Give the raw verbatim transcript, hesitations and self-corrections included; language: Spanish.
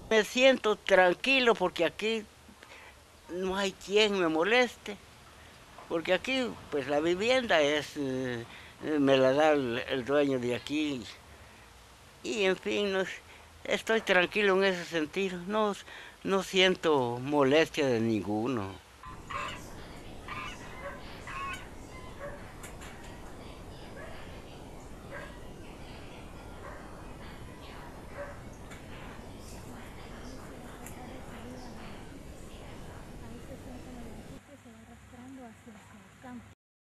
Me siento tranquilo porque aquí no hay quien me moleste, porque aquí pues la vivienda es, eh, eh, me la da el, el dueño de aquí y en fin, no, estoy tranquilo en ese sentido, no, no siento molestia de ninguno.